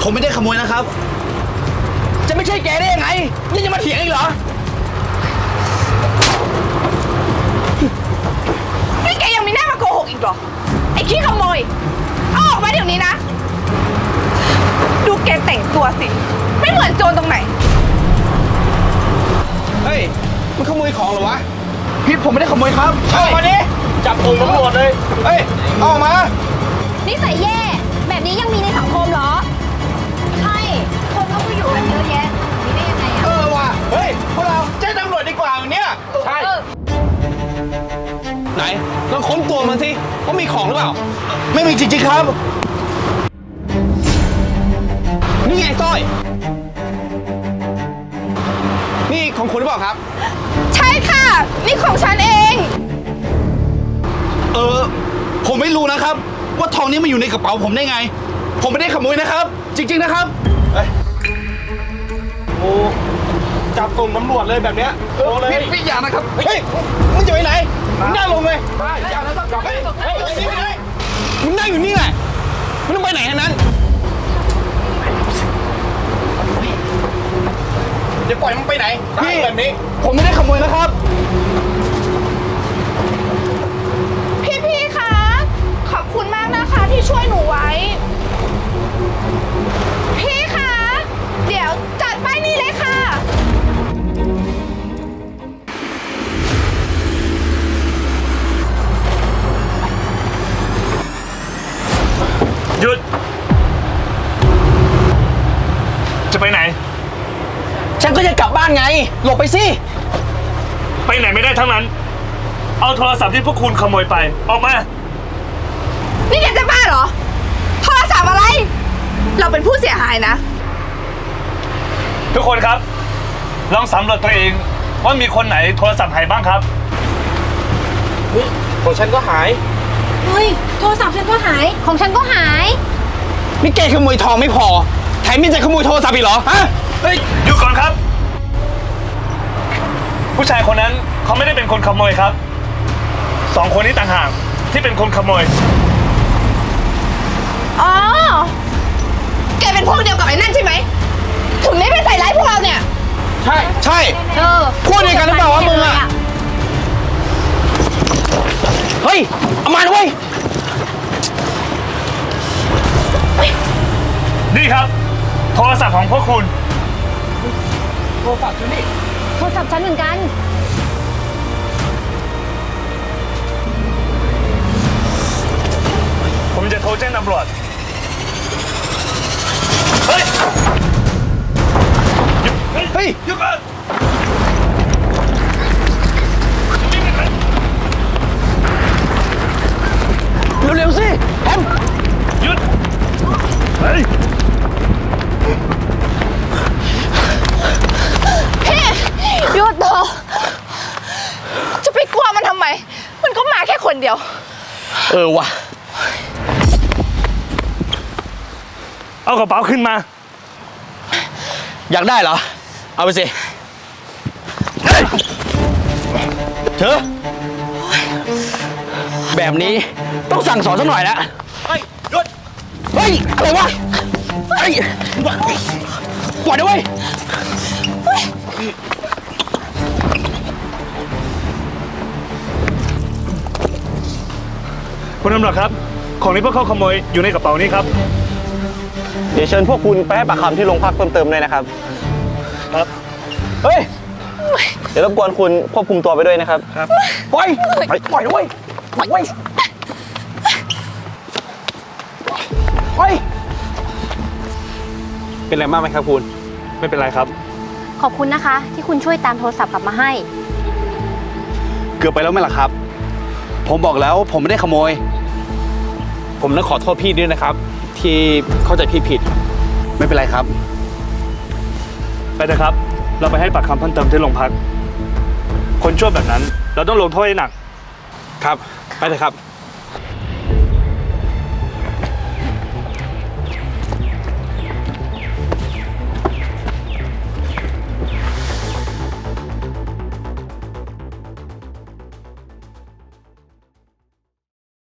ผมไม่ได้ขโมยนะครับจะไม่ใช่แกได้ยังไงนี่ยังมาเถียงอีกเหรอนี่แกยังมีหน้ามาโกหกอีกเหรอไอ้ขี้ขโมยเอาออกมาเดี๋ยวนี้นะดูแกแต่งตัวสิไม่เหมือนโจรตรงไหนเฮ้ยมันขโมยของเหรอวะพี่ผมไม่ได้ขโมยครับเอามาดิจับตัวตำรวจเลยเฮ้ยเอามานิสัยแย่แบบนี้ยังมีในสังคมเหรอใช่คนเขาก็อยู่กันเยอะแยะมีได้ยังไงอะว่ะเฮ้ยพวกเราแจ้งตำรวจดีกว่าวันนี้ใช่ไหนลองค้นตัวมันสิว่ามีของหรือเปล่าไม่มีจริงๆครับนี่ไงสร้อยนี่ของคุณหรือเปล่าครับใช่ค่ะนี่ของฉันเองผมไม่รู้นะครับว่าทองนี้มาอยู่ในกระเป๋าผมได้ไงผมไม่ได้ขโมยนะครับจริงๆนะครับโอ้จับตรงตำรวจเลยแบบเนี้ยเลยพี่อย่านะครับเฮ้ยมึงจะไปไหนมึงนั่งลงเลยอย่านะต้องเฮ้ยมึงนั่งอยู่นี่แหละมึงต้องไปไหนทั้งนั้นจะปล่อยมึงไปไหนพี่แบบนี้ผมไม่ได้ขโมยนะครับพี่คะขอบคุณมากนะคะที่ช่วยหนูไว้พี่คะเดี๋ยวจัดป้ายนี้เลยค่ะหยุดจะไปไหนฉันก็จะกลับบ้านไงหลบไปสิไปไหนไม่ได้ทั้งนั้นเอาโทรศัพท์ที่พวกคุณขโมยไปออกมานี่แกจะบ้าเหรอโทรศัพท์อะไรเราเป็นผู้เสียหายนะทุกคนครับลองสำรวจตัวเองว่ามีคนไหนโทรศัพท์หายบ้างครับของฉันก็หายเฮ้ยโทรศัพท์ฉันก็หายของฉันก็หายนี่แกขโมยทองไม่พอแถมยังจะขโมยโทรศัพท์อีกเหรอฮะเฮ้ยหยุดก่อนครับผู้ชายคนนั้นเขาไม่ได้เป็นคนขโมยครับสองคนนี้ต่างหากที่เป็นคนขโมยอ๋อแกเป็นพวกเดียวกับไอ้นั่นใช่ไหมถึงได้ไปใส่ร้ายพวกเราเนี่ยใช่พูดเดียวกันหรือเปล่าวะมึงอะเฮ้ยเอามาด้วยนี่ครับโทรศัพท์ของพวกคุณโทรศัพท์ฉันนี่โทรศัพท์ฉันเหมือนกันผมจะโทรแจ้งตำรวจเฮ้ยหยุดก่อนเร็วๆสิแอมหยุดเฮ้ยพี่หยุดเถอะจะไปกลัวมันทำไมมันก็มาแค่คนเดียวว่ะเอากระเป๋าขึ้นมาอยากได้เหรอเอาไปสิเธอแบบนี้ต้องสั่งสอนสักหน่อยแล้วเฮ้ยหยุดเฮ้ยอะไรวะเฮ้ยปล่อยด้วยคุณตำรวจครับของที่พวกเขาขโมยอยู่ในกระเป๋านี้ครับเดี๋ยวเชิญพวกคุณไปให้ปากคำที่โรงพักเพิ่มเติมเลยนะครับครับเฮ้ยเดี๋ยวรบกวนคุณควบคุมตัวไปด้วยนะครับครับปล่อยด้วยปล่อยเป็นอะไรมากไหมครับคุณไม่เป็นไรครับขอบคุณนะคะที่คุณช่วยตามโทรศัพท์กลับมาให้เกือบไปแล้วไหมล่ะครับผมบอกแล้วผมไม่ได้ขโมยผมต้องขอโทษพี่ด้วยนะครับที่เข้าใจพี่ผิดไม่เป็นไรครับไปเถอะครับเราไปให้ปากคำเพิ่มเติมที่โรงพักคนชั่วแบบนั้นเราต้องลงโทษให้หนักครับไปเถอะครับ